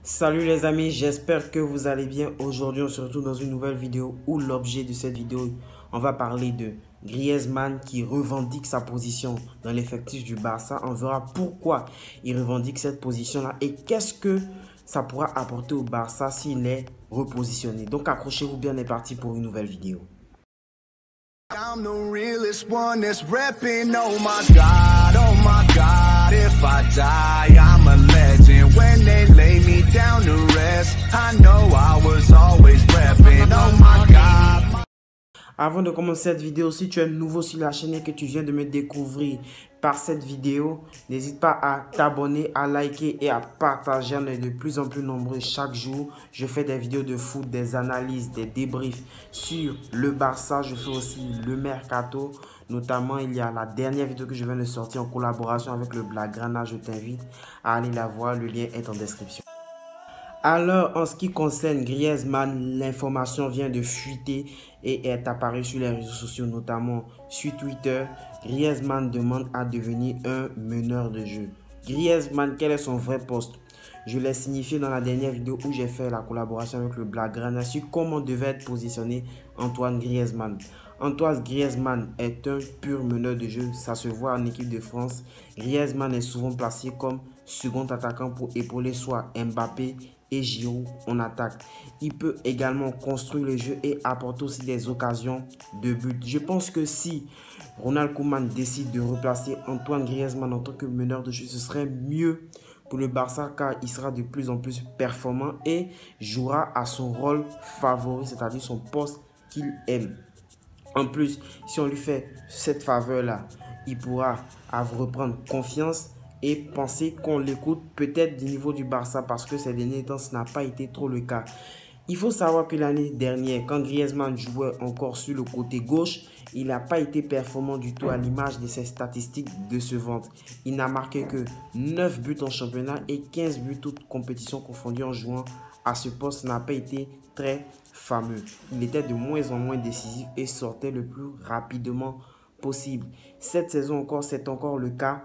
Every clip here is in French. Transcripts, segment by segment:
Salut les amis, j'espère que vous allez bien. Aujourd'hui, on se retrouve dans une nouvelle vidéo où l'objet de cette vidéo, on va parler de Griezmann qui revendique sa position dans l'effectif du Barça. On verra pourquoi il revendique cette position-là et qu'est-ce que ça pourra apporter au Barça s'il est repositionné. Donc accrochez-vous bien, on est parti pour une nouvelle vidéo. I'm the realest one that's reppin', oh my God, if I die, I'm a legend. When they lay me down to rest, I know I was always reppin', oh my God. Avant de commencer cette vidéo, si tu es nouveau sur la chaîne et que tu viens de me découvrir par cette vidéo, n'hésite pas à t'abonner, à liker et à partager. On est de plus en plus nombreux chaque jour. Je fais des vidéos de foot, des analyses, des débriefs sur le Barça. Je fais aussi le Mercato. Notamment, il y a la dernière vidéo que je viens de sortir en collaboration avec le Blaugrana. Je t'invite à aller la voir. Le lien est en description. Alors, en ce qui concerne Griezmann, l'information vient de fuiter et est apparue sur les réseaux sociaux, notamment sur Twitter. Griezmann demande à devenir un meneur de jeu. Griezmann, quel est son vrai poste? Je l'ai signifié dans la dernière vidéo où j'ai fait la collaboration avec le Blaugrana sur comment devait être positionné Antoine Griezmann. Antoine Griezmann est un pur meneur de jeu, ça se voit en équipe de France. Griezmann est souvent placé comme second attaquant pour épauler soit Mbappé et Giroud en attaque. Il peut également construire le jeu et apporter aussi des occasions de but. Je pense que si Ronald Koeman décide de replacer Antoine Griezmann en tant que meneur de jeu, ce serait mieux pour le Barça car il sera de plus en plus performant et jouera à son rôle favori, c'est-à-dire son poste qu'il aime. En plus, si on lui fait cette faveur-là, il pourra reprendre confiance et penser qu'on l'écoute peut-être du niveau du Barça parce que ces derniers temps, ce n'a pas été trop le cas. Il faut savoir que l'année dernière, quand Griezmann jouait encore sur le côté gauche, il n'a pas été performant du tout à l'image de ses statistiques décevantes. Il n'a marqué que 9 buts en championnat et 15 buts toutes compétitions confondues en jouant à ce poste. N'a pas été très fameux. Il était de moins en moins décisif et sortait le plus rapidement possible. Cette saison encore, c'est encore le cas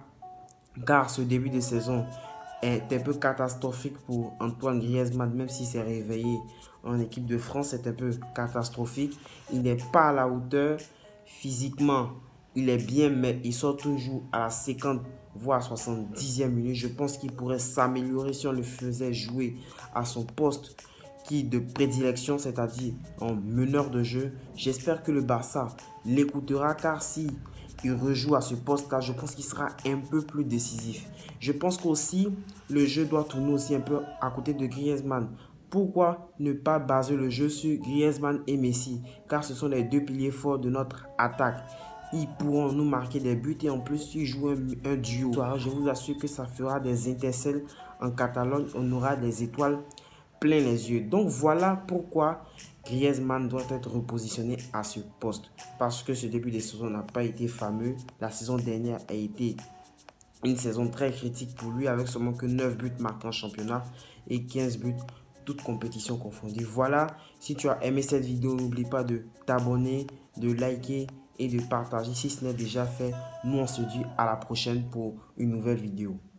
car ce début de saison est un peu catastrophique pour Antoine Griezmann, même s'il s'est réveillé en équipe de France, c'est un peu catastrophique. Il n'est pas à la hauteur physiquement, il est bien, mais il sort toujours à la 50 voire 70e minute. Je pense qu'il pourrait s'améliorer si on le faisait jouer à son poste de prédilection, c'est-à-dire en meneur de jeu. J'espère que le Barça l'écoutera car si il rejoue à ce poste-là, je pense qu'il sera un peu plus décisif. Je pense qu'aussi, le jeu doit tourner aussi un peu à côté de Griezmann. Pourquoi ne pas baser le jeu sur Griezmann et Messi? Car ce sont les deux piliers forts de notre attaque. Ils pourront nous marquer des buts et en plus, s'ils jouent un duo, je vous assure que ça fera des étincelles en Catalogne. On aura des étoiles plein les yeux. Donc voilà pourquoi Griezmann doit être repositionné à ce poste. Parce que ce début de saison n'a pas été fameux. La saison dernière a été une saison très critique pour lui avec seulement que 9 buts marqués en championnat et 15 buts toutes compétitions confondues. Voilà, si tu as aimé cette vidéo, n'oublie pas de t'abonner, de liker et de partager si ce n'est déjà fait. Nous on se dit à la prochaine pour une nouvelle vidéo.